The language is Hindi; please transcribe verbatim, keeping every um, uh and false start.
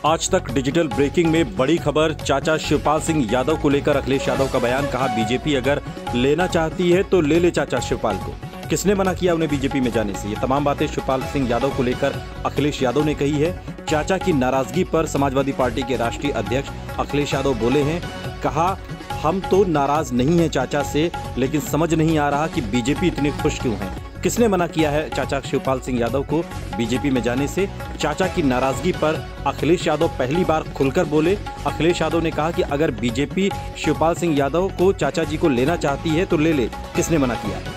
आज तक डिजिटल ब्रेकिंग में बड़ी खबर, चाचा शिवपाल सिंह यादव को लेकर अखिलेश यादव का बयान। कहा बीजेपी अगर लेना चाहती है तो ले ले चाचा शिवपाल को। किसने मना किया उन्हें बीजेपी में जाने से? ये तमाम बातें शिवपाल सिंह यादव को लेकर अखिलेश यादव ने कही है। चाचा की नाराजगी पर समाजवादी पार्टी के राष्ट्रीय अध्यक्ष अखिलेश यादव बोले हैं। कहा हम तो नाराज नहीं हैं चाचा से, लेकिन समझ नहीं आ रहा कि बीजेपी इतनी खुश क्यों है। किसने मना किया है चाचा शिवपाल सिंह यादव को बीजेपी में जाने से? चाचा की नाराजगी पर अखिलेश यादव पहली बार खुलकर बोले। अखिलेश यादव ने कहा कि अगर बीजेपी शिवपाल सिंह यादव को चाचा जी को लेना चाहती है तो ले ले। किसने मना किया है?